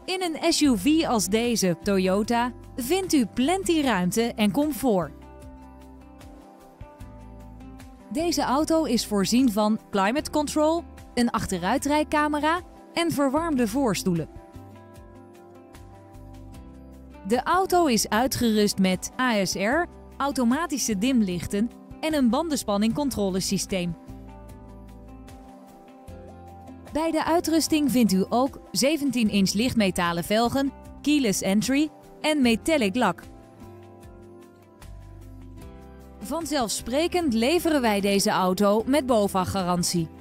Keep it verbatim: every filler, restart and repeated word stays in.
In een S U V als deze Toyota vindt u plenty ruimte en comfort. Deze auto is voorzien van climate control, een achteruitrijcamera en verwarmde voorstoelen. De auto is uitgerust met A S R, automatische dimlichten en een bandenspanningcontrolesysteem. Bij de uitrusting vindt u ook zeventien inch lichtmetalen velgen, keyless entry en metallic lak. Vanzelfsprekend leveren wij deze auto met BOVAG-garantie.